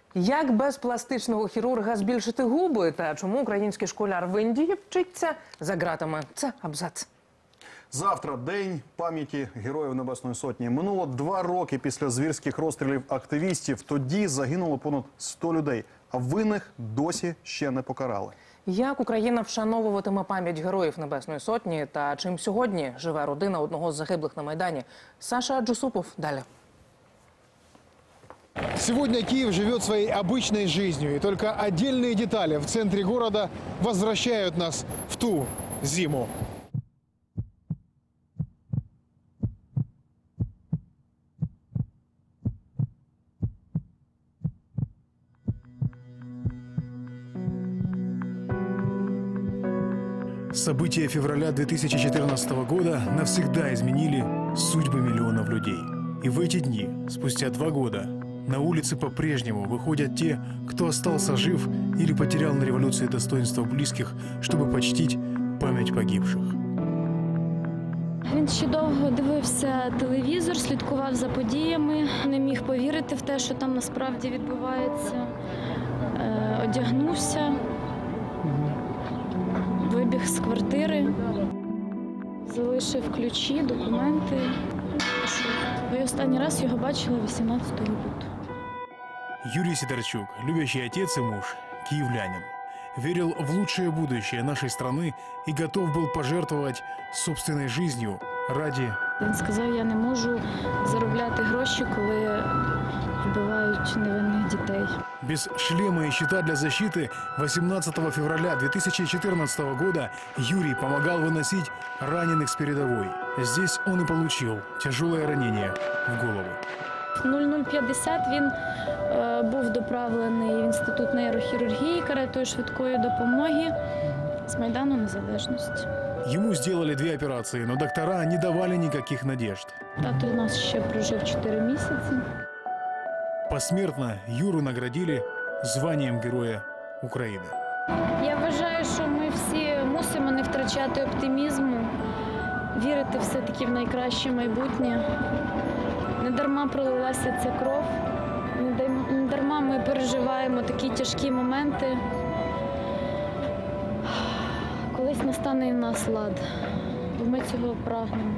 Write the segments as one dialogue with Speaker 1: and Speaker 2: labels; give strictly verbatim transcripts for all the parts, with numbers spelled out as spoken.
Speaker 1: Як без пластичного хірурга збільшити губи та чому український школяр в Індії вчиться за ґратами? Це абзац.
Speaker 2: Завтра День пам'яті Героїв Небесної Сотні. Минуло два роки після звірських розстрілів активістів. Тоді загинуло понад сто людей, а винних досі ще не покарали.
Speaker 1: Як Україна вшановуватиме пам'ять Героїв Небесної Сотні та чим сьогодні живе родина одного з загиблих на Майдані? Саша Джусупов далі.
Speaker 3: Сегодня Киев живет своей обычной жизнью, и только отдельные детали в центре города возвращают нас в ту зиму.
Speaker 4: События февраля две тысячи четырнадцатого года навсегда изменили судьбы миллионов людей. И в эти дни, спустя два года, на улицы по-прежнему выходят те, кто остался жив или потерял на революции достоинство близких, чтобы почтить память погибших.
Speaker 5: Він ще довго дивився телевізор, слідкував за подіями, не міг повірити в те, що там насправді відбувається. Е, одягнувся, вибіг з квартири, залишив ключі, документи. Я останній раз його бачила вісімнадцятого лютого.
Speaker 4: Юрий Сидорчук, любящий отец и муж, киевлянин, верил в лучшее будущее нашей страны и готов был пожертвовать собственной жизнью ради...
Speaker 5: Він сказав, я не можу заробляти гроші, коли вбивають невинних дітей.
Speaker 4: Без шлема и щита для защиты восемнадцатого февраля две тысячи четырнадцатого года Юрий помогал выносить раненых с передовой. Здесь он и получил тяжелое ранение в голову.
Speaker 5: нуль нуль п'ятдесят він е, був доправлений в інститут нейрохірургії каретою швидкої допомоги з Майдану Незалежності.
Speaker 4: Ему сделали две операции, но доктора не давали никаких надежд.
Speaker 5: Тато у нас ще прожив чотири місяці.
Speaker 4: Посмертно Юру наградили званием Героя України.
Speaker 5: Я вважаю, що ми всі мусимо не втрачати оптимізму, вірити все-таки в найкраще майбутнє. Не дарма пролилася ця кров, не дарма ми переживаємо такі тяжкі моменти. Колись настане і в нас лад, бо ми цього прагнемо.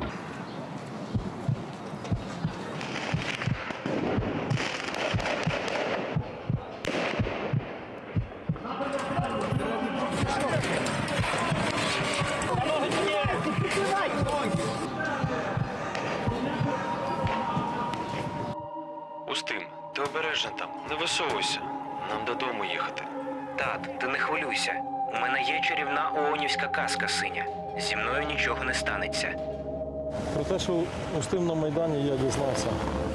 Speaker 6: Устим, ти обережно там, не висовуйся. Нам додому їхати.
Speaker 7: Тат, ти не хвилюйся. У мене є чарівна оонівська казка синя. Зі мною нічого не станеться.
Speaker 8: Про те, що Устим на Майдані, я дізнався,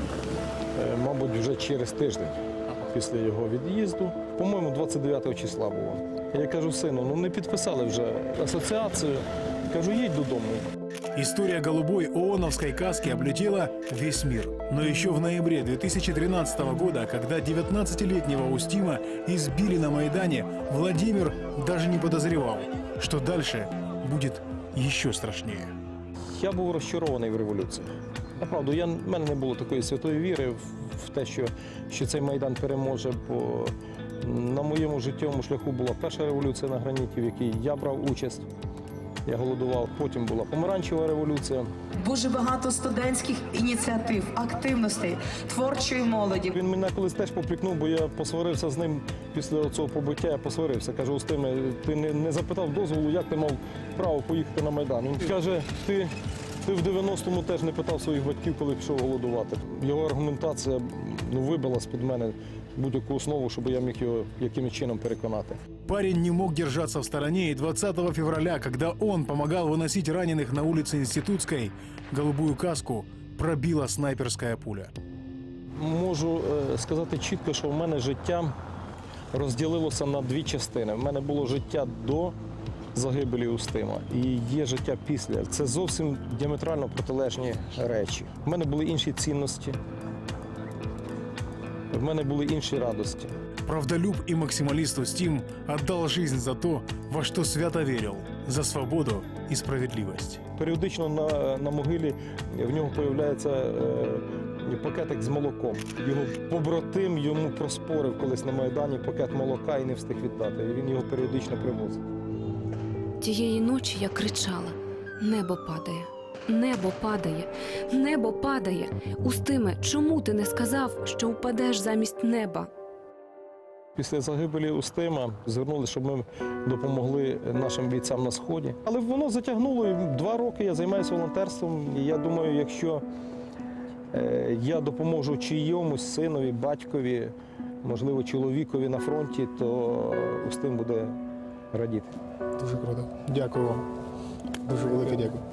Speaker 8: мабуть, вже через тиждень після його від'їзду. По-моєму, двадцять дев'ятого числа було. Я кажу, сину, ну не підписали вже асоціацію. Кажу, їдь додому.
Speaker 4: История голубой ооновской каски облетела весь мир. Но еще в ноябре две тысячи тринадцатого года, когда девятнадцатилетнего Устима избили на Майдане, Владимир даже не подозревал, что дальше будет еще страшнее.
Speaker 8: Я був розчарований в революції. Направду, я, в мене не було такої святої віри в, в те, що, що цей Майдан переможе. Бо на моєму життєвому шляху була перша революція на граніті, в якій я брав участь. Я голодував, потім була помаранчева революція.
Speaker 9: Дуже багато студентських ініціатив, активностей, творчої молоді.
Speaker 8: Він мене колись теж попрікнув, бо я посварився з ним після цього побиття, я посварився. Кажу, Устиме, ти не, не запитав дозволу, як ти мав право поїхати на Майдан. Він каже, ти, ти в дев'яностому теж не питав своїх батьків, коли пішов голодувати. Його аргументація ну, вибила з-під мене будь-яку основу, щоб я міг його якимось чином переконати.
Speaker 4: Парень не мог держаться в стороне, и двадцатого февраля, когда он помогал выносить раненых на улице Институтской, голубую каску пробила снайперская пуля.
Speaker 8: Можу е, сказати чітко, що в мене життя розділилося на дві частини. В мене було життя до загибелі Устима і є життя після. Це зовсім діаметрально протилежні речі. В мене були інші цінності, в мене були інші радості.
Speaker 4: Правдолюб и максималист Устим отдал жизнь за то, во что свято верил, за свободу и справедливость.
Speaker 8: Періодично на, на могилі в нього з'являється е, і пакетик з молоком. Його побратим йому проспорив колись на Майдані пакет молока і не встиг віддати. І він його періодично привозив.
Speaker 10: Тієї ночі я кричала: небо падає, небо падає, небо падає. Устиме, чому ти не сказав, що впадеш замість неба?
Speaker 8: Після загибелі Устима звернулися, щоб ми допомогли нашим бійцям на Сході. Але воно затягнуло. Два роки я займаюся волонтерством. І я думаю, якщо е, я допоможу чийомусь синові, батькові, можливо, чоловікові на фронті, то Устим буде радіти.
Speaker 3: Дуже круто. Дякую вам. Дуже велике дякую.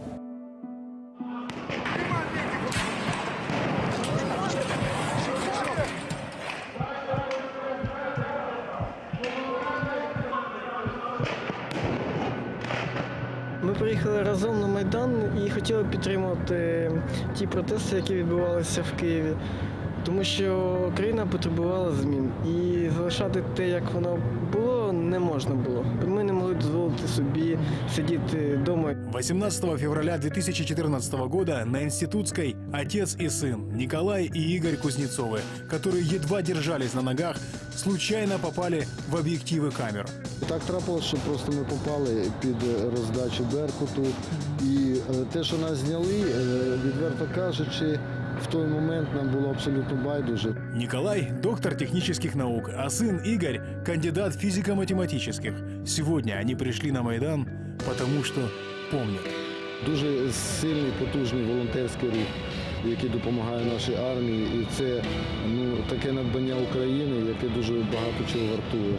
Speaker 11: Ми приїхали разом на Майдан і хотіли підтримати ті протести, які відбувалися в Києві, тому що країна потребувала змін. І залишати те, як воно було, не можна було. Ми не могли дозволити собі сидіти вдома.
Speaker 4: восемнадцатого февраля две тысячи четырнадцатого года на Институтской отец и сын Николай и Игорь Кузнецовы, которые едва держались на ногах, случайно попали в объективы камер.
Speaker 12: Так трапилося, що просто ми попали під роздачу Беркуту. І те, що нас зняли, відверто кажучи, в той момент нам було абсолютно байдуже.
Speaker 4: Николай – доктор технических наук, а сын Игорь – кандидат физико-математических. Сегодня они пришли на Майдан, потому что помнят.
Speaker 12: Дуже сильний, потужний волонтерський рух, який допомагає нашій армії. І це ну, таке надбання України, яке дуже багато чого вартує.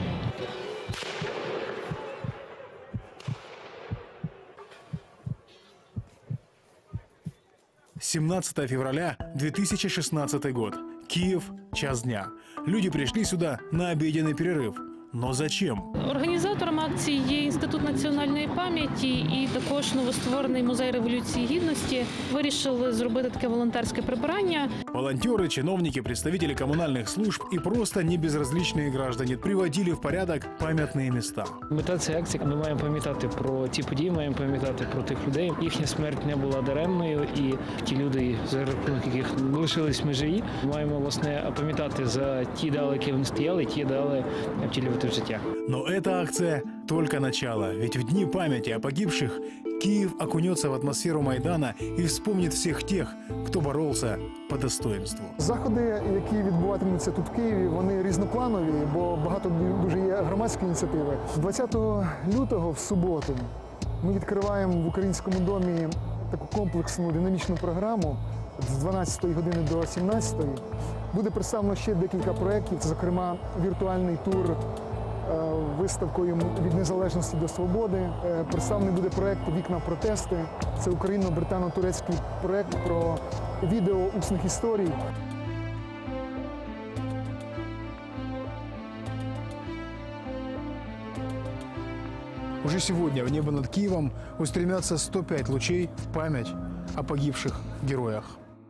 Speaker 4: семнадцатого февраля две тысячи шестнадцатый год. Киев. Час дня. Люди пришли сюда на обеденный перерыв. Но зачем?
Speaker 13: Організатором акції є Інститут національної пам'яті і також новостворений музей Революції Гідності. Вирішили зробити таке волонтерське прибирання.
Speaker 4: Волонтеры, чиновники, представители коммунальных служб и просто небезразличные граждане приводили в порядок пам'ятні места.
Speaker 11: Мета цієї акції – ми маємо пам'ятати про ті події, маємо пам'ятати про тих людей. Їхня смерть не була даремною, і ті люди, за рахунок яких лишились ми живі, маємо, власне, пам'ятати за ті ідеали, які вони стояли, ті ідеали втілювати в життя.
Speaker 4: Но эта акция только начало, ведь в дни памяти о погибших Киев окунется в атмосферу Майдана и вспомнит всех тех, кто боролся по достоинству.
Speaker 3: Заходи, які відбуватимуться тут в Києві, вони різнопланові, бо багато дуже є громадські ініціативи. двадцятого лютого, в суботу, ми відкриваємо в Українському домі таку комплексну динамічну програму з дванадцятої години до сімнадцятої. Буде представлено ще декілька проєктів, зокрема віртуальний тур виставкою «Від незалежності до свободи». Представлений буде проєкт «Вікна в протести». Це україно-британо-турецький проєкт про відео усних історій. Уже сегодня в небо над Киевом устремятся сто пять лучей в память о погибших героях.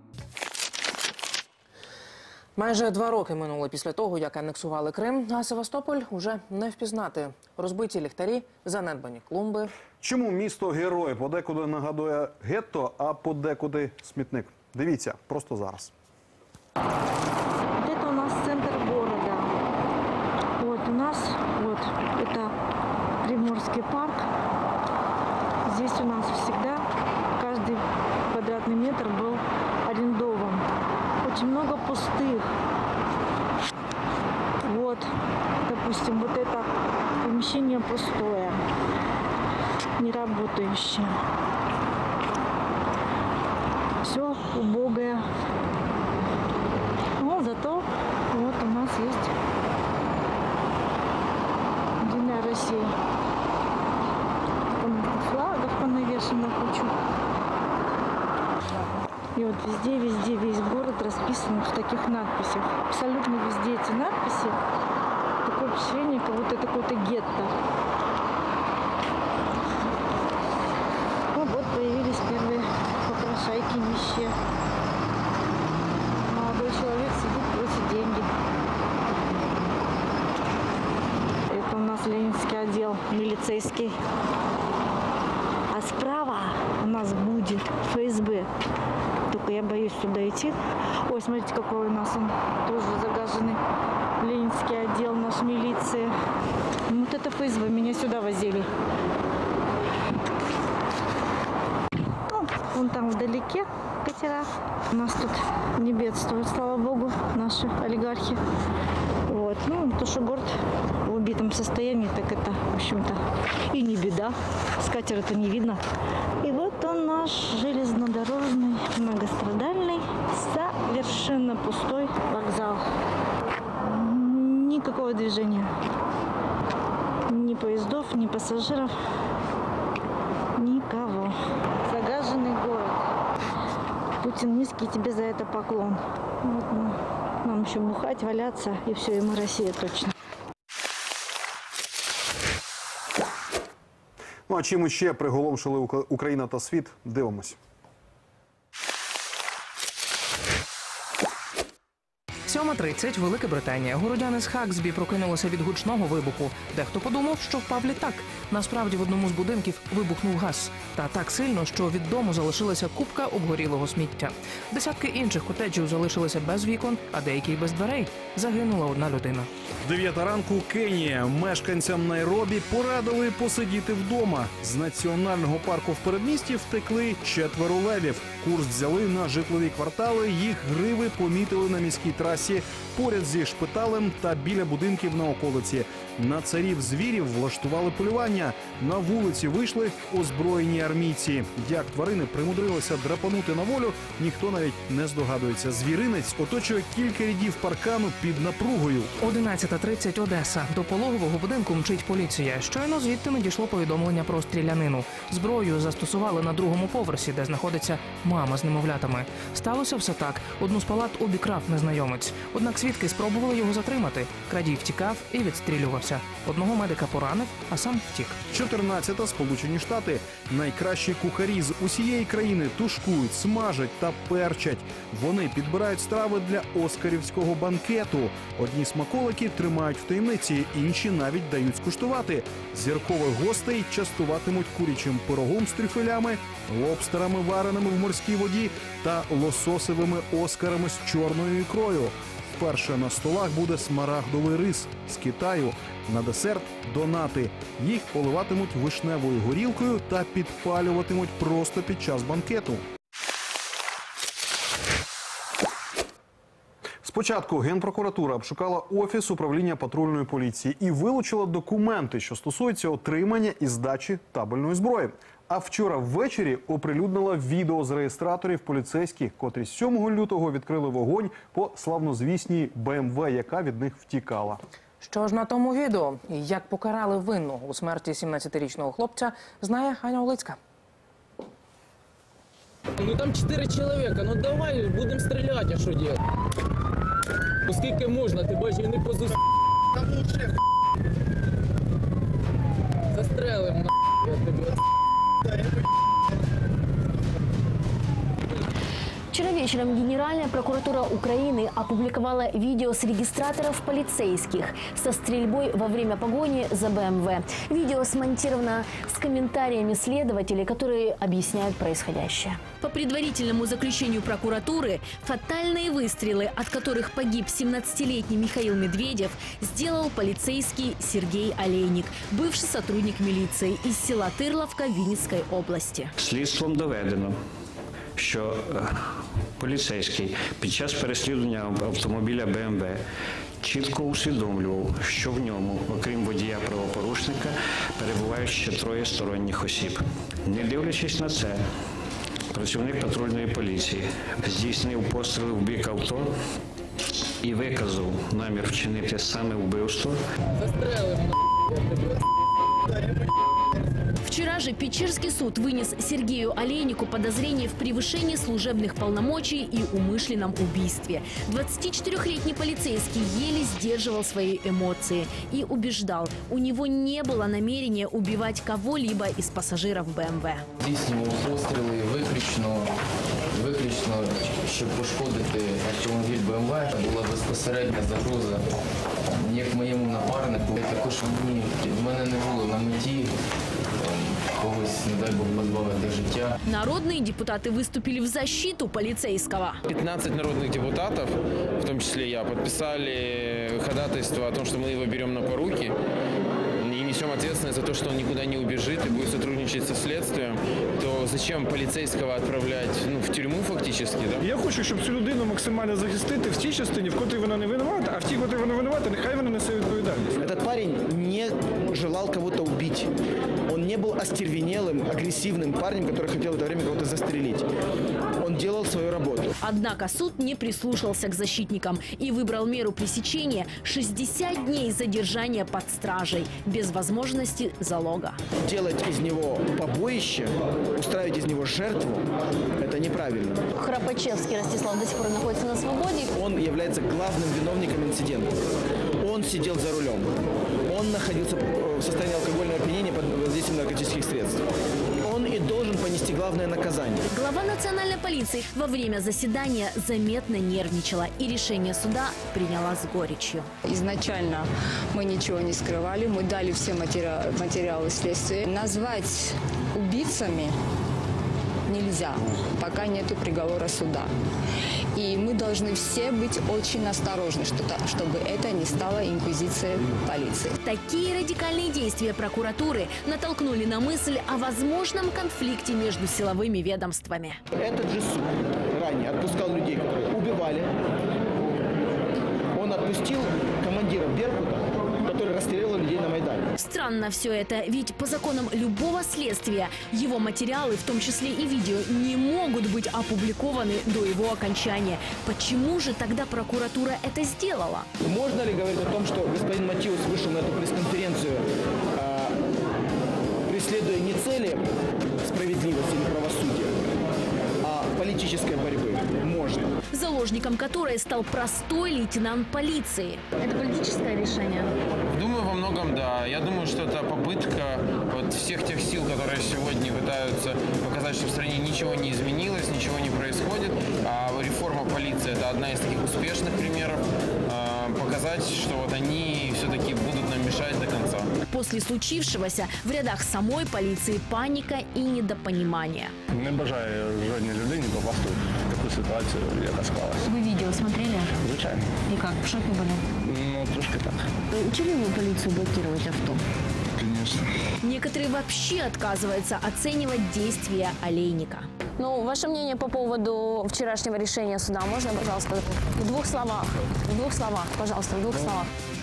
Speaker 1: Майже два роки минуло після того, як анексували Крим, а Севастополь уже не впізнати. Розбиті ліхтарі, занедбані клумби.
Speaker 2: Чому місто-герой подекуди нагадує гетто, а подекуди смітник? Дивіться, просто зараз.
Speaker 14: Вот это у нас центр города. Вот у нас, вот, это Приморский парк. Здесь у нас всегда каждый квадратный метр был арендован. Очень много пустых. Вот, допустим, вот это помещение пустое, не работающее. Все убогое. Но зато вот у нас есть Единая Россия. Там флагов понавешено кучу. И вот везде, везде, весь город расписан в таких надписях. Абсолютно везде эти надписи. Такое впечатление, как будто это какое-то гетто. Ну вот появились первые попрошайки нищие. Молодой человек сидит, просит деньги. Это у нас Ленинский отдел милицейский. А справа у нас будет ФСБ. Только плохо, я боюсь туда идти. Ой, смотрите, какой у нас он тоже загаженный. Ленинский отдел, наш милиции. Вот это ФСБ, меня сюда возили. Ну, вон там вдалеке катера. У нас тут не бедствуют, слава богу, наши олигархи. Вот. Ну, то, что город в убитом состоянии, так это, в общем-то, и не беда. С катера-то не видно. И вот он наш железнодорожный, многострадальный, совершенно пустой вокзал. Никакого движения. Ни поездов, ни пассажиров. Никого. Загаженный город. Путин, низкий тебе за это поклон. Вот, ну, нам еще бухать, валяться, и все, и мы Россия точно.
Speaker 2: Ну а чим ще приголомшили Ука- Україна та світ? Дивимось.
Speaker 1: сьома тридцять, Велика Британія. Городяни з Хаксбі прокинулися від гучного вибуху. Дехто подумав, що впав літак. Насправді в одному з будинків вибухнув газ. Та так сильно, що від дому залишилася купка обгорілого сміття. Десятки інших котеджів залишилися без вікон, а деякі й без дверей. Загинула одна людина.
Speaker 4: Дев'ята ранку, Кенія. Мешканцям Найробі порадили посидіти вдома. З національного парку в передмісті втекли четверо левів. Курс взяли на житлові квартали, їх гриви помітили на міській трасі поряд зі шпиталем та біля будинків на околиці. На царів звірів влаштували полювання. На вулиці вийшли озброєні армійці. Як тварини примудрилися драпанути на волю, ніхто навіть не здогадується. Звіринець оточує кілька рядів паркану під напругою.
Speaker 1: одинадцята тридцять, Одеса. До пологового будинку мчить поліція. Щойно звідти надійшло повідомлення про стрілянину. Зброю застосували на другому поверсі, де знаходиться мама з немовлятами. Сталося все так. Одну з палат обікрав незнайомець. Однак свідки спробували його затримати. Крадій втікав і відстрілювався. Одного медика поранив, а сам втік.
Speaker 4: чотирнадцята. Сполучені Штати. Найкращі кухарі з усієї країни тушкують, смажать та перчать. Вони підбирають страви для оскарівського банкету. Одні смаколики тримають в таємниці, інші навіть дають скуштувати. Зіркових гостей частуватимуть курячим пирогом з трюфелями, лобстерами, вареними в морській воді та лососевими оскарами з чорною ікрою. Вперше на столах буде смарагдовий рис з Китаю. На десерт – донати. Їх поливатимуть вишневою горілкою та підпалюватимуть просто під час банкету.
Speaker 2: Спочатку Генпрокуратура обшукала офіс управління патрульної поліції і вилучила документи, що стосуються отримання і здачі табельної зброї. А вчора ввечері оприлюднила відео з реєстраторів поліцейських, котрі сьомого лютого відкрили вогонь по славнозвісній Бе Ем Ве, яка від них втікала.
Speaker 1: Що ж на тому відео? І як покарали винного у смерті сімнадцятирічного хлопця, знає Аня Олицька.
Speaker 15: Ну там чотири чоловіка, ну давай будемо стріляти, а що робити? Оскільки можна, ти бачиш, вони позу... Там лучше застрелим, на я тебе.
Speaker 16: Вчера вечером Генеральная прокуратура Украины опубликовала видео с регистраторов полицейских со стрельбой во время погони за Бе Эм Вэ. Видео смонтировано с комментариями следователей, которые объясняют происходящее. По предварительному заключению прокуратуры, фатальные выстрелы, от которых погиб семнадцатилетний Михаил Медведев, сделал полицейский Сергей Олейник, бывший сотрудник милиции из села Тырловка Винницкой области.
Speaker 17: Слідством доведено, що поліцейський під час переслідування автомобіля Бе Ем Ве чітко усвідомлював, що в ньому, окрім водія-правопорушника, перебувають ще троє сторонніх осіб. Не дивлячись на це, працівник патрульної поліції здійснив постріли в бік авто і виказав намір вчинити саме вбивство.
Speaker 16: Вчера же Печерский суд вынес Сергею Олейнику подозрение в превышении служебных полномочий и умышленном убийстве. двадцатичетырёхлетний полицейский еле сдерживал свои эмоции и убеждал, у него не было намерения убивать кого-либо из пассажиров Бе Эм Вэ.
Speaker 15: Здійснював постріли виключно, виключно, щоб пошкодити автомобіль Бе Ем Вэ. Була безпосередня загроза як моєму напарнику. Також мені, в мене не було на меті когось не дай Бог, позбавити життя.
Speaker 16: Народные депутаты выступили в защиту полицейского.
Speaker 18: пятнадцать народных депутатов, в том числе я, подписали ходатайство о том, что мы его берем на поруки и несем ответственность за то, что он никуда не убежит и будет сотрудничать со следствием, то зачем полицейского отправлять ну, в тюрьму фактически? Да?
Speaker 19: Я хочу, щоб цю людину максимально захистити в тій частині, в котрій вона не винувата, а в тій, в котрій вона винувата, нехай вона несе відповідальність.
Speaker 20: Этот парень не желал кого-то убить. Он не был остервенелым, агрессивным парнем, который хотел в это время кого-то застрелить. Он делал свою работу.
Speaker 16: Однако суд не прислушался к защитникам и выбрал меру пресечения шестьдесят дней задержания под стражей без возможности залога.
Speaker 20: Делать из него побоище, устраивать из него жертву – это неправильно.
Speaker 16: Храпачевский Ростислав до сих пор находится на свободе.
Speaker 20: Он является главным виновником инцидента. Он сидел за рулем. Он находился в состоянии алкогольного опьянения под воздействием наркотических средств. Он и должен понести главное наказание.
Speaker 16: Глава национальной полиции во время заседания заметно нервничала и решение суда приняла с горечью.
Speaker 21: Изначально мы ничего не скрывали, мы дали все матери... материалы следствия. Назвать убийцами нельзя, пока нету приговора суда. И мы должны все быть очень осторожны, чтобы это не стало инквизицией полиции.
Speaker 16: Такие радикальные действия прокуратуры натолкнули на мысль о возможном конфликте между силовыми ведомствами.
Speaker 20: Этот же суд ранее отпускал людей, которые убивали. Он отпустил командира Беркута, который расстрелял людей на Майдане.
Speaker 16: Странно все это, ведь по законам любого следствия его материалы, в том числе и видео, не могут быть опубликованы до его окончания. Почему же тогда прокуратура это сделала?
Speaker 20: Можно ли говорить о том, что господин Матиус вышел на эту пресс-конференцию, э, преследуя не цели справедливости или правосудия, а политической борьбы? Можно.
Speaker 16: Заложником которой стал простой лейтенант полиции. Это политическое решение?
Speaker 18: Думаю, во многом да. Я думаю, что это попытка вот всех тех сил, которые сегодня пытаются показать, что в стране ничего не изменилось, ничего не происходит. А реформа полиции – это одна из таких успешных примеров. Показать, что вот они все-таки будут нам мешать до конца.
Speaker 16: После случившегося в рядах самой полиции паника и недопонимание.
Speaker 19: Не бажаю жодній людині попасти в таку ситуацію, яка склалася.
Speaker 16: Вы видео смотрели?
Speaker 19: Звичайно.
Speaker 16: И как, в шоке были?
Speaker 19: Ну, трошки так.
Speaker 16: Чего вы полицию блокировать авто?
Speaker 19: Конечно.
Speaker 16: Некоторые вообще отказываются оценивать действия Олейника.
Speaker 22: Ну, ваше мнение по поводу вчерашнего решения суда можно, пожалуйста, в двух словах? В двух словах, пожалуйста, в двух словах.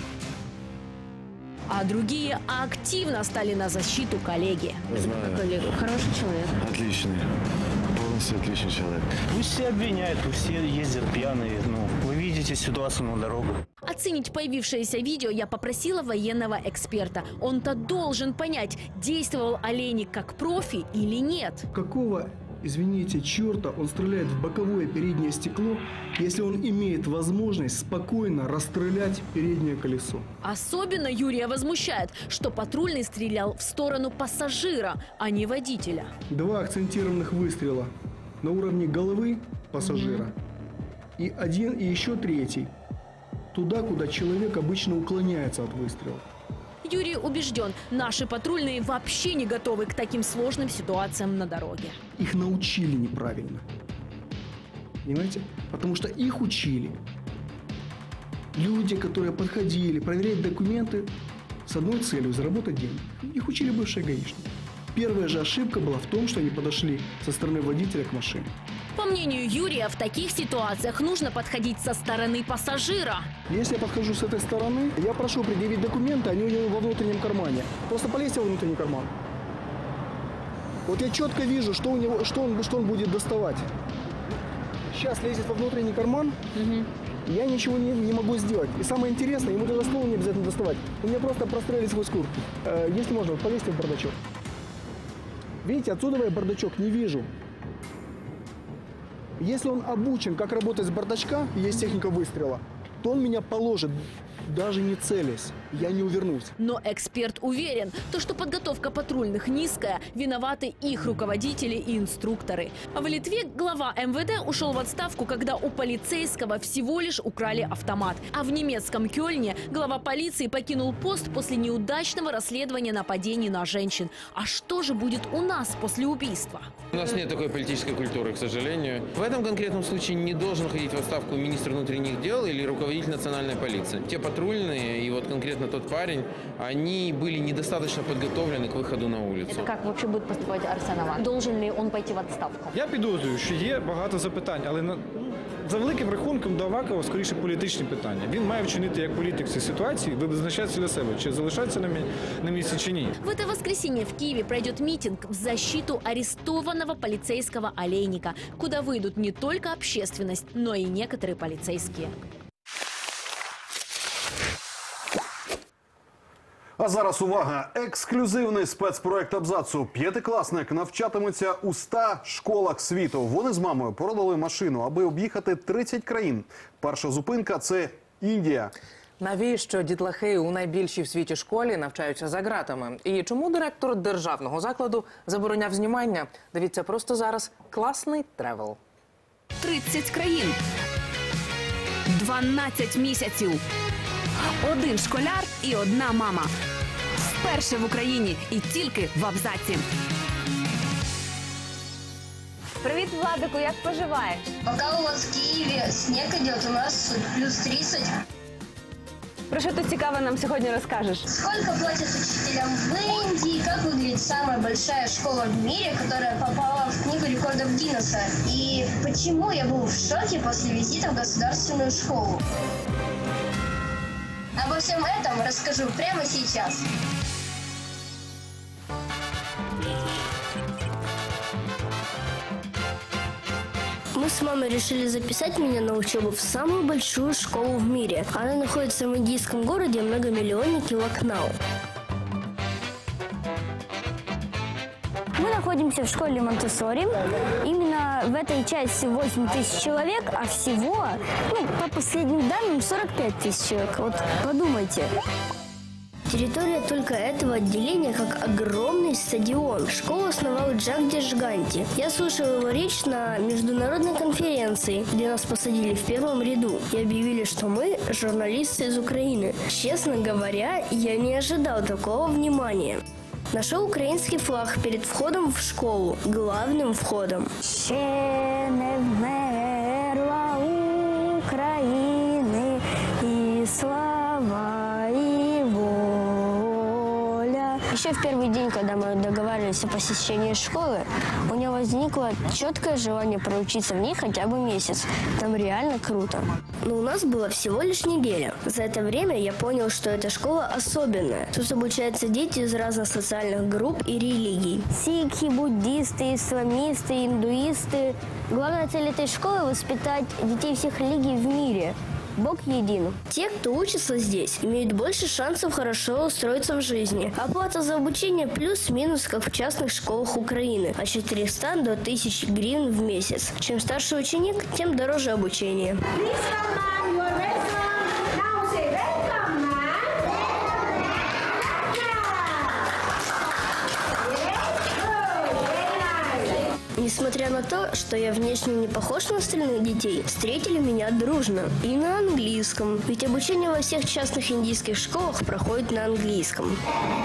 Speaker 16: А другие активно стали на защиту коллеги.
Speaker 19: Знаю.
Speaker 16: Коллега, хороший человек.
Speaker 19: Отличный. Полностью отличный человек.
Speaker 23: Пусть все обвиняют, пусть все ездят пьяные. Ну, вы видите ситуацию на дорогах.
Speaker 16: Оценить появившееся видео я попросила военного эксперта. Он-то должен понять, действовал Олейник как профи или нет.
Speaker 24: Какого, извините, черта он стреляет в боковое переднее стекло, если он имеет возможность спокойно расстрелять переднее колесо?
Speaker 16: Особенно Юрия возмущает, что патрульный стрелял в сторону пассажира, а не водителя.
Speaker 24: Два акцентированных выстрела на уровне головы пассажира. Mm-hmm. И один, и еще третий туда, куда человек обычно уклоняется от выстрела.
Speaker 16: Юрий убежден, наши патрульные вообще не готовы к таким сложным ситуациям на дороге.
Speaker 24: Их научили неправильно. Понимаете? Потому что их учили люди, которые подходили проверять документы с одной целью – заработать денег. Их учили бывшие гаишники. Первая же ошибка была в том, что они подошли со стороны водителя к машине.
Speaker 16: По мнению Юрия, в таких ситуациях нужно подходить со стороны пассажира.
Speaker 24: Если я подхожу с этой стороны, я прошу предъявить документы, они у него во внутреннем кармане. Просто полезьте во внутренний карман. Вот я четко вижу, что, у него, что, он, что он будет доставать. Сейчас лезет во внутренний карман, угу. Я ничего не, не могу сделать. И самое интересное, ему даже ствол не обязательно доставать. У меня просто прострелили сквозь куртку. Э, если можно, вот полезьте в бардачок. Видите, отсюда я бардачок не вижу. Если он обучен, как работать с бардачка, есть техника выстрела, то он меня положит даже не целясь, я не увернусь.
Speaker 16: Но эксперт уверен, то, что подготовка патрульных низкая, виноваты их руководители и инструкторы. В Литве глава эм вэ дэ ушел в отставку, когда у полицейского всего лишь украли автомат. А в немецком Кёльне глава полиции покинул пост после неудачного расследования нападений на женщин. А что же будет у нас после убийства?
Speaker 18: У нас нет такой политической культуры, к сожалению. В этом конкретном случае не должен ходить в отставку министр внутренних дел или руководитель национальной полиции. Те патрульные и вот конкретно тот парень, они были недостаточно подготовлены к выходу на улицу.
Speaker 16: Это как вообще будет поступать Арсен Аваков? Должен ли он пойти в отставку?
Speaker 19: Я підозрюю, що є багато запитань, але на... за великим рахунком до Авакова скоріше політичні питання. Він має вчинити як політик в цій ситуації, визначатися для себе, чи залишатися на, мі... на місці, чи ні.
Speaker 16: В это воскресенье в Киеве пройдет митинг в защиту арестованного полицейского Олейника, куда выйдут не только общественность, но и некоторые полицейские.
Speaker 2: А зараз увага! Ексклюзивний спецпроект Абзацу. П'ятикласник навчатиметься у ста школах світу. Вони з мамою продали машину, аби об'їхати тридцять країн. Перша зупинка – це Індія.
Speaker 1: Навіщо дітлахи у найбільшій в світі школі навчаються за ґратами? І чому директор державного закладу забороняв знімання? Дивіться просто зараз. Класний тревел.
Speaker 10: тридцять країн. дванадцять місяців. Один школяр і одна мама. Вперше в Україні і тільки в Абзаці.
Speaker 22: Привіт, Владику, як поживаєш?
Speaker 5: Пока у вас в Киеве снег идет, у нас плюс тридцать.
Speaker 22: Про що тут цікаво нам сьогодні розкажеш?
Speaker 5: Сколько платят учителям в Индии, как выглядит самая большая школа в мире, которая попала в книгу рекордов Гиннесса, и почему я был в шоке после визита в государственную школу. Обо всем этом расскажу прямо сейчас.
Speaker 6: Мы с мамой решили записать меня на учебу в самую большую школу в мире. Она находится в индийском городе многомиллионнике Лакнау. Мы находимся в школе Монтессори. Именно в этой части восемь тысяч человек, а всего, ну, по последним данным, сорок пять тысяч человек. Вот подумайте. Территория только этого отделения как огромный стадион. Школу основал Джагдиш Ганти. Я слушал его речь на международной конференции, где нас посадили в первом ряду и объявили, что мы журналисты из Украины. Честно говоря, я не ожидал такого внимания. Нашел украинский флаг перед входом в школу, главным входом. Ще не вмерла України и слава и воля. Еще в первый день, когда мы договаривались о посещении школы, у меня возникло четкое желание проучиться в ней хотя бы месяц. Там реально круто. Но у нас было всего лишь неделя. За это время я понял, что эта школа особенная. Тут обучаются дети из разных социальных групп и религий. Сикхи, буддисты, исламисты, индуисты. Главная цель этой школы – воспитать детей всех религий в мире. Бог един. Те, кто учится здесь, имеют больше шансов хорошо устроиться в жизни. Оплата за обучение плюс-минус, как в частных школах Украины, от четырёхсот до тысячи гривен в месяц. Чем старше ученик, тем дороже обучение. Несмотря на то, что я внешне не похож на остальных детей, встретили меня дружно. И на английском. Ведь обучение во всех частных индийских школах проходит на английском.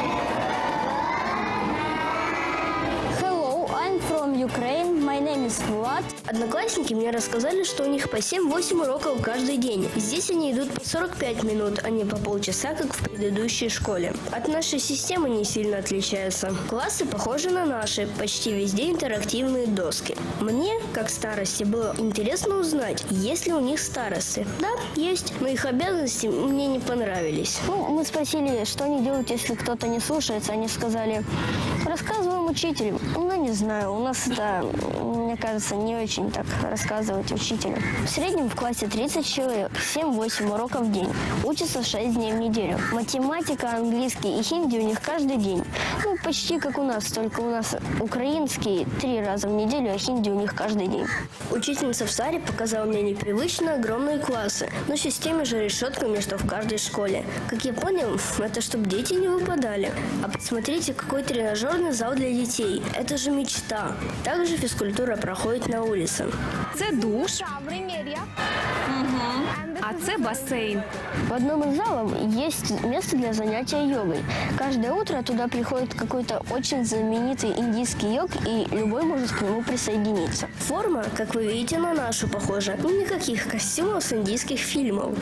Speaker 6: Hello, I'm from Ukraine. My name is Vlad. Одноклассники мне рассказали, что у них по семь-восемь уроков каждый день. Здесь они идут по сорок пять минут, а не по полчаса, как в предыдущей школе. От нашей системы не сильно отличаются. Классы похожи на наши, почти везде интерактивные доски. Мне, как старости, было интересно узнать, есть ли у них старосты. Да, есть, но их обязанности мне не понравились. Ну, мы спросили, что они делают, если кто-то не слушается. Они сказали, рассказываем учителю. Ну, не знаю, у нас это, мне кажется, не очень так рассказывать учителю. В среднем в классе тридцать человек, семь-восемь уроков в день. Учатся шесть дней в неделю. Математика, английский и хинди у них каждый день. Ну, почти как у нас, только у нас украинский три раза в неделю, а хинди у них каждый день. Учительница в Саре показала мне непривычно огромные классы, но с теми же решетками, что в каждой школе. Как я понял, это чтобы дети не выпадали. А посмотрите, какой тренажерный зал для детей. Это же мечта. Также физкультура проходит на улице.
Speaker 10: Це душ. Угу. А це бассейн.
Speaker 6: В одном из залов есть место для занятия йогой. Каждое утро туда приходит какой-то очень знаменитый индийский йог, и любой может к нему присоединиться. Форма, как вы видите, на нашу похожа. Никаких костюмов с индийских фильмов.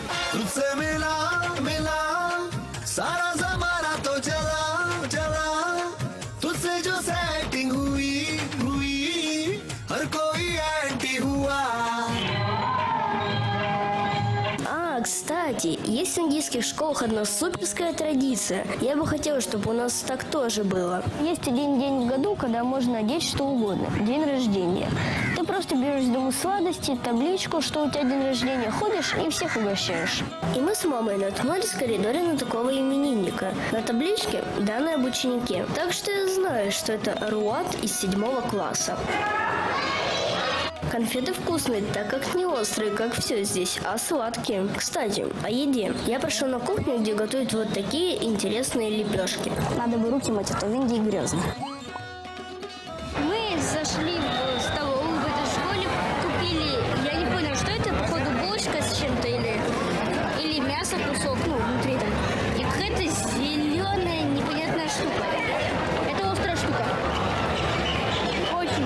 Speaker 6: Кстати, есть в индийских школах одна суперская традиция. Я бы хотела, чтобы у нас так тоже было. Есть один день в году, когда можно одеть что угодно. День рождения. Ты просто берешь дома сладости, табличку, что у тебя день рождения, ходишь и всех угощаешь. И мы с мамой наткнулись в коридоре на такого именинника. На табличке данные об ученике. Так что я знаю, что это Руат из седьмого класса. Конфеты вкусные, так как не острые, как все здесь, а сладкие. Кстати, о еде. Я пошла на кухню, где готовят вот такие интересные лепешки. Надо бы руки мыть, а то в Индии грязно. Мы зашли в столовую в этой школе, купили, я не понял, что это, походу, булочка с чем-то или, или мясо кусок, ну, внутри там. И какая-то зеленая непонятная штука. Это острая штука. Очень.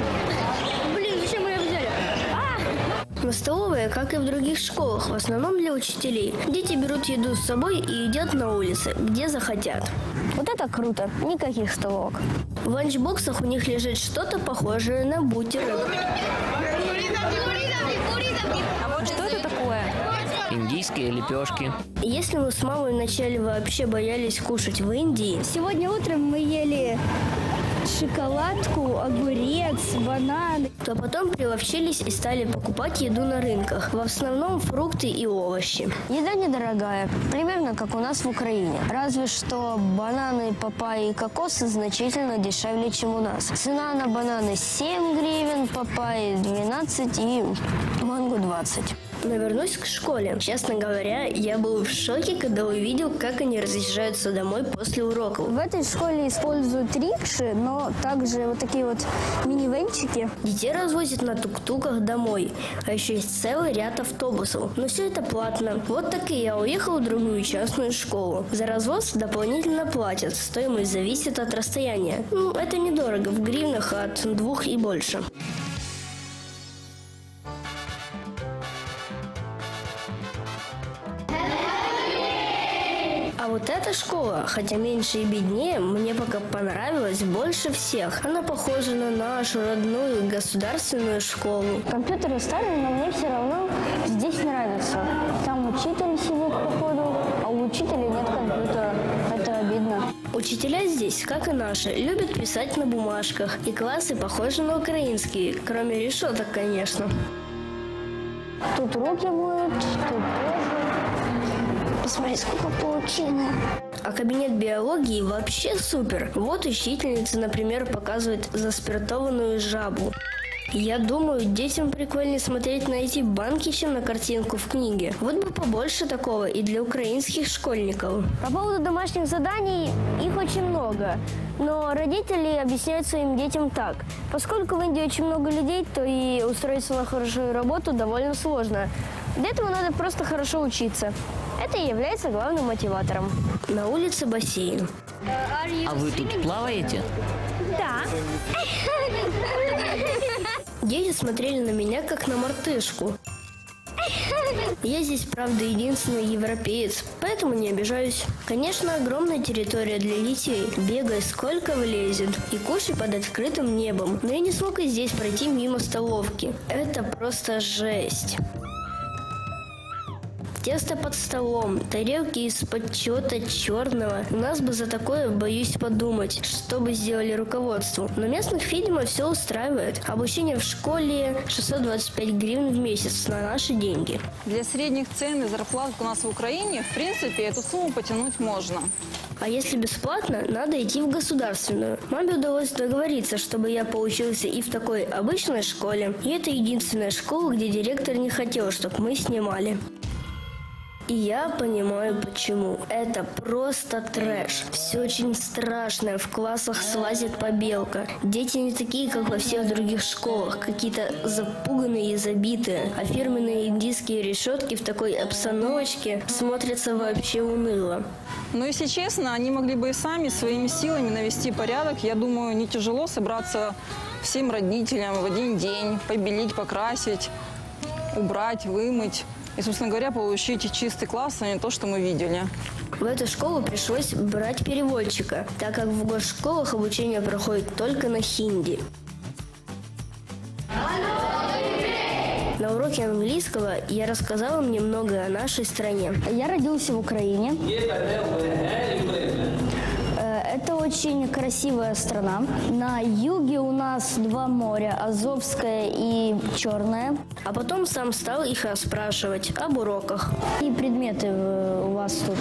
Speaker 6: Но столовая, как и в других школах, в основном для учителей. Дети берут еду с собой и едят на улице, где захотят. Вот это круто, никаких столовок. В ланчбоксах у них лежит что-то похожее на бутеры.
Speaker 10: А вот что это такое?
Speaker 7: Индийские лепешки.
Speaker 6: Если мы с мамой вначале вообще боялись кушать в Индии, сегодня утром мы ели шоколадку, огурец, бананы, то потом приловчились и стали покупать еду на рынках. В основном фрукты и овощи. Еда недорогая, примерно как у нас в Украине. Разве что бананы, папайи и кокосы значительно дешевле, чем у нас. Цена на бананы семь гривен, папайи двенадцать и манго двадцать. Но вернусь к школе. Честно говоря, я был в шоке, когда увидел, как они разъезжаются домой после уроков. В этой школе используют рикши, но также вот такие вот минивенчики. Детей развозят на тук-туках домой. А еще есть целый ряд автобусов. Но все это платно. Вот так и я уехал в другую частную школу. За развоз дополнительно платят. Стоимость зависит от расстояния. Ну, это недорого. В гривнах от двух и больше. А вот эта школа, хотя меньше и беднее, мне пока понравилась больше всех. Она похожа на нашу родную государственную школу. Компьютеры старые, но мне все равно здесь нравится. Там учитель сидит, походу, а у учителя нет компьютера. Это обидно. Учителя здесь, как и наши, любят писать на бумажках. И классы похожи на украинские, кроме решеток, конечно. Тут руки моют, тут тоже. Посмотри, сколько паутины. А кабинет биологии вообще супер. Вот учительница, например, показывает заспиртованную жабу. Я думаю, детям прикольнее смотреть на эти банки, чем на картинку в книге. Вот бы побольше такого и для украинских школьников. По поводу домашних заданий, их очень много. Но родители объясняют своим детям так. Поскольку в Индии очень много людей, то и устроиться на хорошую работу довольно сложно. Для этого надо просто хорошо учиться. Это и является главным мотиватором. На улице бассейн.
Speaker 7: А вы тут плаваете?
Speaker 6: Да. Дети смотрели на меня, как на мартышку. Я здесь, правда, единственный европеец, поэтому не обижаюсь. Конечно, огромная территория для детей. Бегай, сколько влезет. И кушай под открытым небом. Но я не смог и здесь пройти мимо столовки. Это просто жесть. Тесто под столом, тарелки из-под чего-то черного. У нас бы за такое, боюсь подумать, что бы сделали руководству. Но местных, видимо, все устраивает. Обучение в школе шестьсот двадцать пять гривен в месяц на наши деньги.
Speaker 8: Для средних цен и зарплат у нас в Украине, в принципе, эту сумму потянуть можно.
Speaker 6: А если бесплатно, надо идти в государственную. Маме удалось договориться, чтобы я поучился и в такой обычной школе. И это единственная школа, где директор не хотел, чтобы мы снимали. И я понимаю, почему. Это просто трэш. Все очень страшное. В классах слазит побелка. Дети не такие, как во всех других школах. Какие-то запуганные и забитые. А фирменные индийские решетки в такой обстановочке смотрятся вообще уныло.
Speaker 8: Но, если честно, они могли бы и сами своими силами навести порядок. Я думаю, не тяжело собраться всем родителям в один день, побелить, покрасить, убрать, вымыть. И, собственно говоря, получить чистый класс, а не то, что мы видели.
Speaker 6: В эту школу пришлось брать переводчика, так как в госшколах обучение проходит только на хинди. На уроке английского я рассказала им немного о нашей стране.
Speaker 16: Я родился в Украине. Это очень красивая страна. На юге у нас два моря, Азовское и Черное.
Speaker 6: А потом сам стал их расспрашивать об уроках.
Speaker 16: И предметы у вас тут?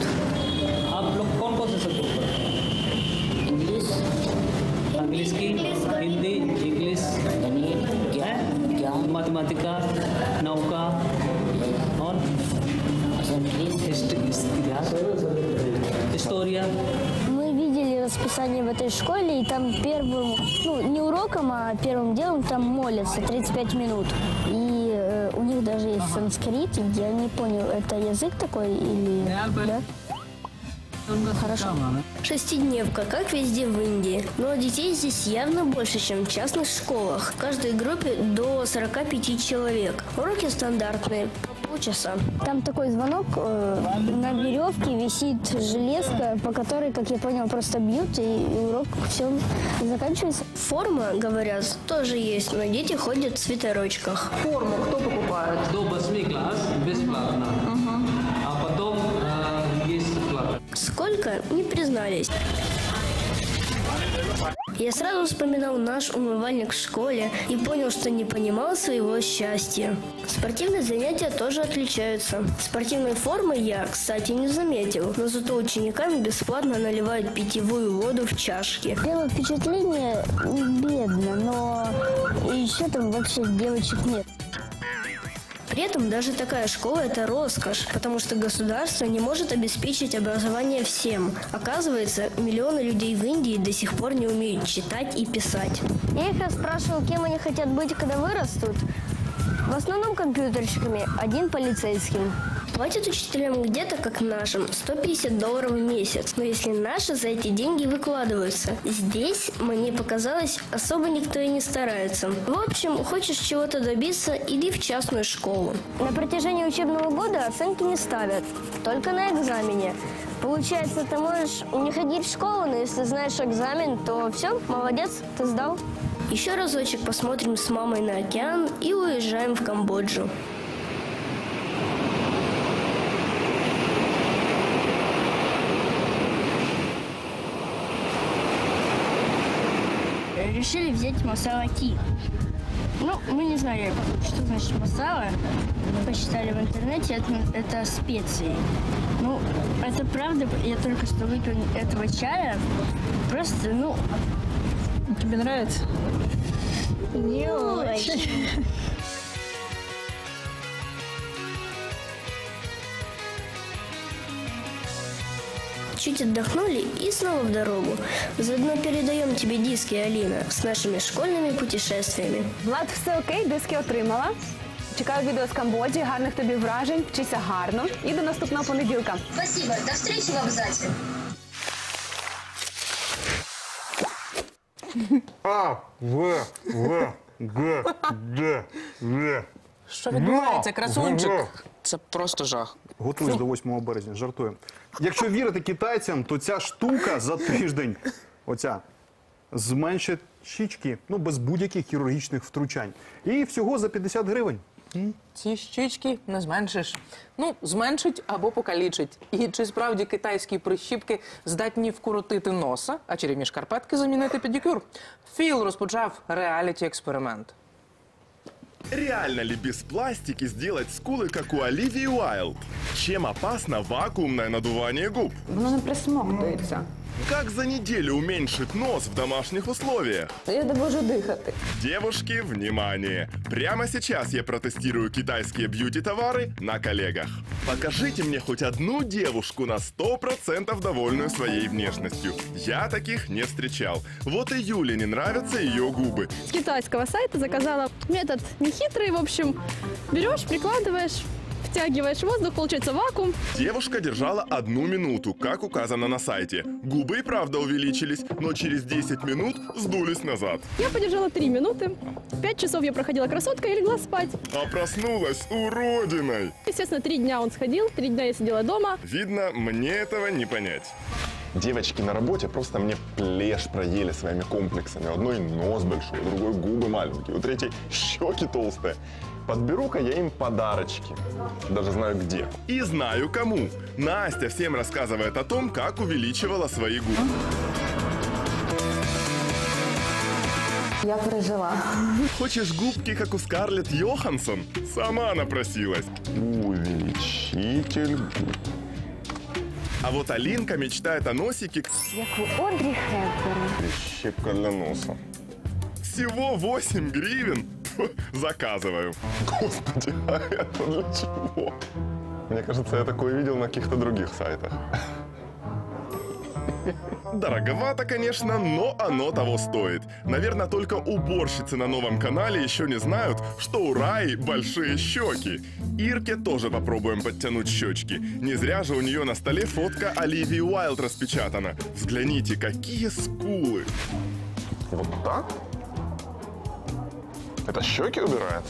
Speaker 9: Английский, хинди, инглиш, математика, наука, история.
Speaker 16: Мы видели расписание в этой школе, и там первым, ну не уроком, а первым делом там молятся тридцать пять минут. И э, у них даже есть санскрит, я не понял, это язык такой или... Да?
Speaker 6: Хорошо. Шестидневка, как везде в Индии. Но детей здесь явно больше, чем в частных школах. В каждой группе до сорока пяти человек. Уроки стандартные, по полчаса.
Speaker 16: Там такой звонок, э, на веревке висит железка, по которой, как я понял, просто бьют, и, и урок все заканчивается.
Speaker 6: Форма, говорят, тоже есть, но дети ходят в свитерочках.
Speaker 8: Форму кто покупает?
Speaker 9: До восьми класс бесплатно.
Speaker 8: Угу.
Speaker 9: А потом э, есть плата.
Speaker 6: Сколько? Не признались. Я сразу вспоминал наш умывальник в школе и понял, что не понимал своего счастья. Спортивные занятия тоже отличаются. Спортивной формы я, кстати, не заметил, но зато ученикам бесплатно наливают питьевую воду в чашки.
Speaker 16: Первое впечатление бедно, но еще там вообще девочек нет.
Speaker 6: При этом даже такая школа – это роскошь, потому что государство не может обеспечить образование всем. Оказывается, миллионы людей в Индии до сих пор не умеют читать и писать.
Speaker 16: Я их расспрашивал, кем они хотят быть, когда вырастут. В основном компьютерщиками, один полицейским.
Speaker 6: Платят учителям где-то как нашим сто пятьдесят долларов в месяц. Но если наши за эти деньги выкладываются, здесь, мне показалось, особо никто и не старается. В общем, хочешь чего-то добиться, иди в частную школу.
Speaker 16: На протяжении учебного года оценки не ставят, только на экзамене. Получается, ты можешь не ходить в школу, но если знаешь экзамен, то все, молодец, ты сдал.
Speaker 6: Еще разочек посмотрим с мамой на океан и уезжаем в Камбоджу.
Speaker 12: Решили взять масала ти. Ну, мы не знали, что значит масала. Посчитали в интернете, это, это специи. Ну, это правда, я только что выпил этого чая. Просто, ну...
Speaker 8: Тебе нравится?
Speaker 12: Не очень.
Speaker 6: Чуть отдохнули и снова в дорогу. Заодно передаем тебе диски, Аліна, з нашими школьними путешествиями.
Speaker 13: Влад, все окей, диски отримала. Чекаю відео з Камбоджі, гарних тобі вражень, вчися гарно і до наступного понеділка.
Speaker 5: Спасибо, до встречи в абзаці.
Speaker 2: А, В, В, Г, Д, В.
Speaker 25: Що відбувається, красунчик? Це просто жах.
Speaker 2: Готуюсь до восьмого березня, жартую. Якщо вірити китайцям, то ця штука за тиждень, оця, зменшить щічки, ну, без будь-яких хірургічних втручань. І всього за п'ятдесят гривень.
Speaker 25: Ці щічки не зменшиш. Ну, зменшить або покалічить. І чи справді китайські прищіпки здатні вкоротити носа, а чарівні шкарпетки замінити педикюр? Філ розпочав реаліті-експеримент.
Speaker 3: Реально ли без пластики сделать скулы, как у Оливии Уайлд? Чем опасно вакуумное надувание губ?
Speaker 8: Воно не присмоктується.
Speaker 3: Как за неделю уменьшить нос в домашних условиях?
Speaker 8: Я не можу дихати.
Speaker 3: Девушки, внимание! Прямо сейчас я протестирую китайские бьюти-товары на коллегах. Покажите мне хоть одну девушку на сто процентов довольную своей внешностью. Я таких не встречал. Вот и Юле не нравятся ее губы.
Speaker 4: С китайского сайта заказала метод нехитрый, в общем, берешь, прикладываешь, втягиваешь воздух, получается вакуум.
Speaker 3: Девушка держала одну минуту, как указано на сайте. Губы и правда увеличились, но через десять минут сдулись назад.
Speaker 4: Я подержала три минуты. Пять часов я проходила красоткой и легла спать.
Speaker 3: А проснулась уродиной.
Speaker 4: Естественно, три дня он сходил, три дня я сидела дома.
Speaker 3: Видно, мне этого не понять.
Speaker 11: Девочки на работе просто мне плешь проели своими комплексами. У одной нос большой, у другой губы маленькие, у третьей щеки толстые. Подберу-ка я им подарочки. Даже знаю где.
Speaker 3: И знаю кому. Настя всем рассказывает о том, как увеличивала свои губы.
Speaker 4: Я пережила.
Speaker 3: Хочешь губки, как у Скарлетт Йоханссон? Сама напросилась.
Speaker 11: Увеличитель губ.
Speaker 3: А вот Алинка мечтает о носике,
Speaker 4: Як у Одрі Хепберн.
Speaker 11: Прищепка для носа.
Speaker 3: Всего восемь гривен. Фу, заказываю.
Speaker 11: Господи, а это для чего? Мне кажется, я такое видел на каких-то других сайтах.
Speaker 3: Дороговато, конечно, но оно того стоит. Наверное, только уборщицы на новом канале еще не знают, что у Раи большие щеки. Ирке тоже попробуем подтянуть щечки. Не зря же у нее на столе фотка Оливии Уайлд распечатана. Взгляните, какие скулы.
Speaker 11: Вот так? Это щеки убирает?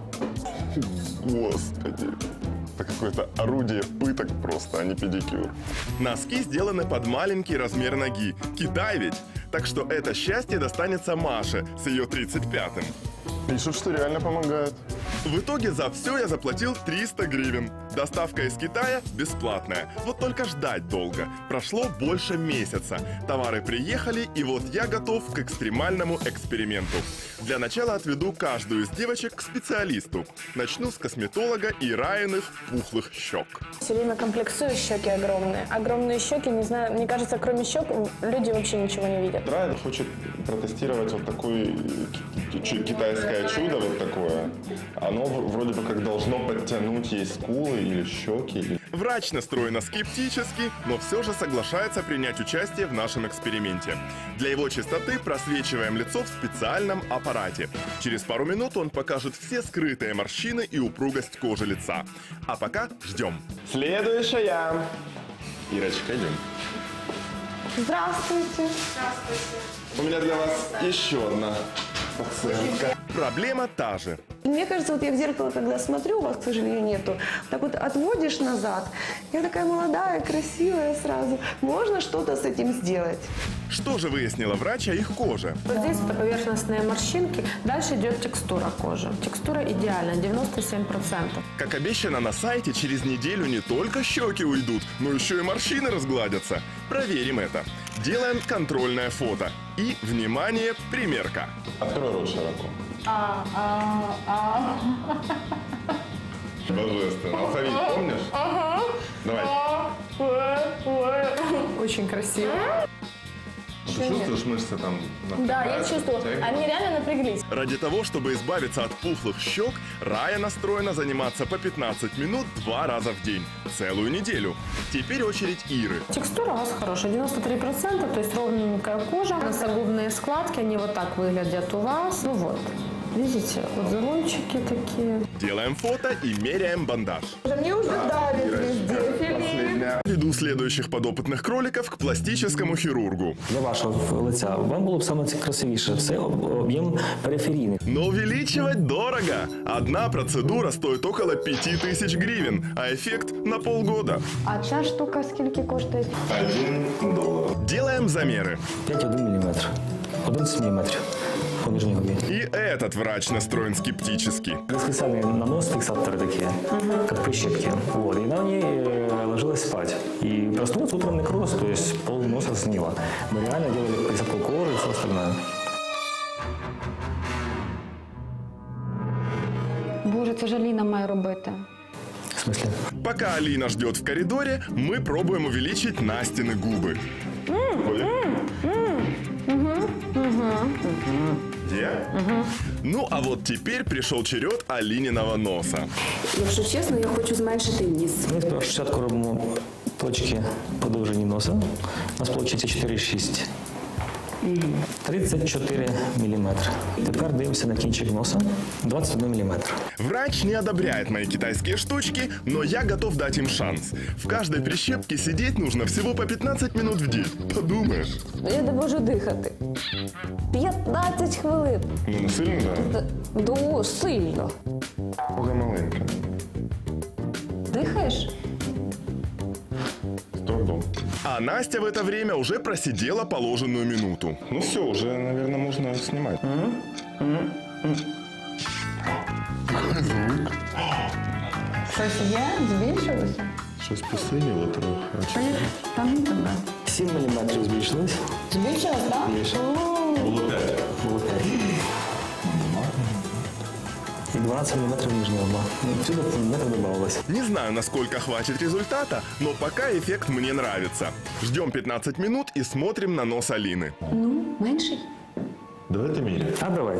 Speaker 3: Господи.
Speaker 11: Это какое-то орудие пыток просто, а не педикюр.
Speaker 3: Носки сделаны под маленький размер ноги. Китай ведь. Так что это счастье достанется Маше с ее тридцать пятым.
Speaker 11: Пишут, что реально помогает.
Speaker 3: В итоге за все я заплатил триста гривен. Доставка из Китая бесплатная. Вот только ждать долго. Прошло больше месяца. Товары приехали, и вот я готов к экстремальному эксперименту. Для начала отведу каждую из девочек к специалисту. Начну с косметолога и Раиных пухлых щек.
Speaker 22: Все время комплексую, щеки огромные. Огромные щеки, не знаю, мне кажется, кроме щек люди вообще ничего не видят.
Speaker 11: Райан хочет протестировать вот такое китайское чудо, вот такое. Оно вроде бы как должно подтянуть ей скулы или щеки.
Speaker 3: Врач настроена скептически, но все же соглашается принять участие в нашем эксперименте. Для его чистоты просвечиваем лицо в специальном аппарате. Через пару минут он покажет все скрытые морщины и упругость кожи лица. А пока ждем.
Speaker 11: Следующая. Ирочка, идем.
Speaker 4: Здравствуйте.
Speaker 11: Здравствуйте. У меня для вас еще одна пациентка.
Speaker 3: Проблема та же.
Speaker 14: Мне кажется, вот я в зеркало, когда смотрю, у вас, к сожалению, нету, так вот отводишь назад, я такая молодая, красивая сразу. Можно что-то с этим сделать?
Speaker 3: Что же выяснила врач о их коже?
Speaker 22: Вот здесь это поверхностные морщинки. Дальше идет текстура кожи. Текстура идеальная, девяносто семь процентов.
Speaker 3: Как обещано на сайте, через неделю не только щеки уйдут, но еще и морщины разгладятся. Проверим это. Делаем контрольное фото. И, внимание, примерка.
Speaker 11: Открой рот широко.
Speaker 22: А, а, а.
Speaker 11: Божественно. Алфавит помнишь?
Speaker 22: Ага.
Speaker 11: Давай.
Speaker 22: Очень красиво.
Speaker 11: Ты чувствуешь мышцы там?
Speaker 22: Да, я чувствую. Они реально напряглись.
Speaker 3: Ради того, чтобы избавиться от пухлых щек, Рая настроена заниматься по пятнадцать минут два раза в день. Целую неделю. Теперь очередь Иры.
Speaker 22: Текстура у вас хорошая, девяносто три процента, то есть ровненькая кожа. Носогубные складки, они вот так выглядят у вас. Ну вот. Видите, вот заломчики такие.
Speaker 3: Делаем фото и меряем бандаж.
Speaker 14: Мне уже давит везде.
Speaker 3: Веду следующих подопытных кроликов к пластическому хирургу.
Speaker 17: Для вашого лиця вам було б саме красивіше. Це об'єм периферійний.
Speaker 3: Но увеличивать дорого. Одна процедура стоит около пяти тысяч гривен, а эффект на полгода.
Speaker 14: А ця штука скільки коштує?
Speaker 3: Один доллар. Делаем замеры.
Speaker 17: п'ять цілих одна міліметр. одинадцять міліметрів. по нижней губе.
Speaker 3: И этот врач настроен скептически.
Speaker 17: Специальный нанос, фиксаторы такие, как прищепки. Вот. И она в ней э, ложилась спать. И проснулась утром некроз, то есть пол носа сгнило. Мы реально делали присадку кожи и все остальное.
Speaker 10: Боже, це ж Аліна має робити.
Speaker 17: В смысле?
Speaker 3: Пока Алина ждет в коридоре, мы пробуем увеличить Настины губы. Где? Ну, а вот теперь пришел черед Алининого носа.
Speaker 15: Якщо чесно, я хочу зменшити ніс.
Speaker 17: Ми спочатку робимо точки по довжині носа. У нас виходить чотири шість. тридцать четыре миллиметра. Теперь дивимося на кінчик носа. двадцать один миллиметр.
Speaker 3: Врач не одобряет мои китайские штучки, но я готов дать им шанс. В каждой прищепке сидеть нужно всего по пятнадцать минут в день. Подумаешь.
Speaker 15: Я не можу дихати. п'ятнадцять хвилин.
Speaker 11: Ну, не сильно, да?
Speaker 15: Ду, сильно.
Speaker 11: Уже маленько.
Speaker 15: Дихаєш?
Speaker 11: С трудом.
Speaker 3: А Настя в это время уже просидела положенную минуту.
Speaker 11: Ну все, уже, наверное, можно снимать. Какой звук.
Speaker 15: Щось є? Збільшилося?
Speaker 11: Щось посилило трохи.
Speaker 15: Там тебе.
Speaker 17: сім миллиметрів збільшилось.
Speaker 15: Збільшилось, так?
Speaker 17: Було п'ять. Було п'ять. И двадцать миллиметров нижнего лба. Отсюда метр добавилось.
Speaker 3: Не знаю, насколько хватит результата, но пока эффект мне нравится. Ждем пятнадцать минут и смотрим на нос Алины.
Speaker 15: Ну, менший.
Speaker 11: Давайте меряем.
Speaker 17: А давай.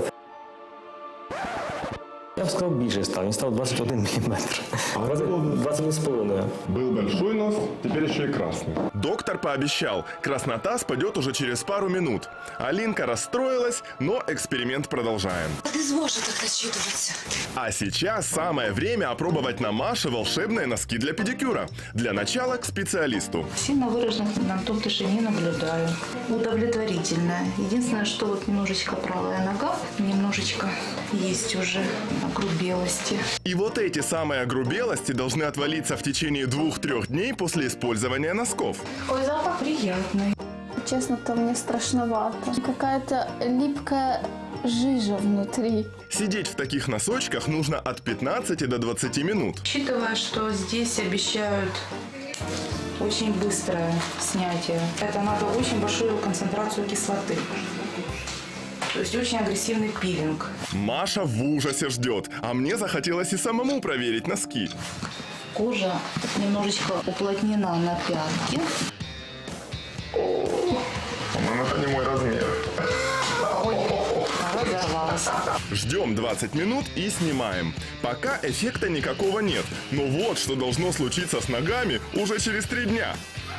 Speaker 17: Я бы сказал, більше став. Він став двадцать один миллиметр. двадцать один с половиной.
Speaker 11: Был большой нос, теперь еще и красный.
Speaker 3: Доктор пообещал, краснота спадет уже через пару минут. Алинка расстроилась, но эксперимент продолжаем.
Speaker 10: Не зможу так отчитываться.
Speaker 3: А сейчас самое время опробовать на Маше волшебные носки для педикюра. Для начала к специалисту.
Speaker 20: Сильно выраженных на том тоже не наблюдаю. Удовлетворительно. Единственное, что вот немножечко правая нога, немножечко есть уже огрубелости.
Speaker 3: И вот эти самые огрубелости должны отвалиться в течение двух-трех дней после использования носков.
Speaker 20: Ой, запах приятный.
Speaker 4: Честно-то мне страшновато. Какая-то липкая жижа внутри.
Speaker 3: Сидеть в таких носочках нужно от пятнадцати до двадцати минут.
Speaker 20: Учитывая, что здесь обещают очень быстрое снятие, это надо очень большую концентрацию кислоты. То есть очень агрессивный пилинг.
Speaker 3: Маша в ужасе ждет, а мне захотелось и самому проверить носки.
Speaker 20: Кожа немножечко уплотнена на пятке.
Speaker 11: По-моему, это не мой размер.
Speaker 20: Ой, разорвалась.
Speaker 3: Ждем двадцать минут и снимаем. Пока эффекта никакого нет. Но вот что должно случиться с ногами уже через три дня.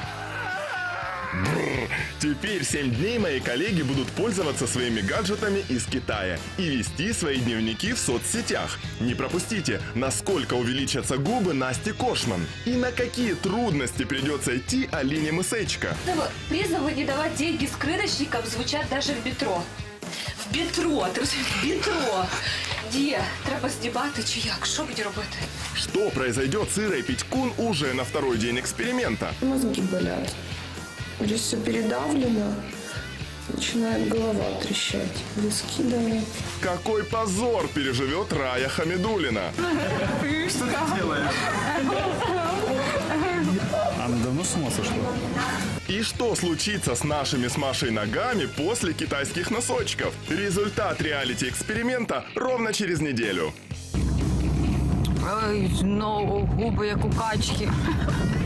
Speaker 3: Бррр. Теперь семь дней мои коллеги будут пользоваться своими гаджетами из Китая и вести свои дневники в соцсетях. Не пропустите, насколько увеличатся губы Насти Кошман и на какие трудности придется идти Алине Мысечко.
Speaker 10: Призывы не давать деньги скрыточникам звучат даже в метро. В метро, ти розумієш, в метро. Де? Треба знімати чи як? Що мені робити?
Speaker 3: Что произойдет с Ирой Петькун уже на второй день эксперимента?
Speaker 14: Мозги болят. Здесь все передавлено. Начинает голова трещать. Виски давят.
Speaker 3: Какой позор переживет Рая Хамидуллина.
Speaker 2: Что ты делаешь? Она давно с ума сошла?
Speaker 3: И что случится с нашими с Машей ногами после китайских носочков? Результат реалити-эксперимента ровно через неделю.
Speaker 21: Ой, знову губи, як у качки.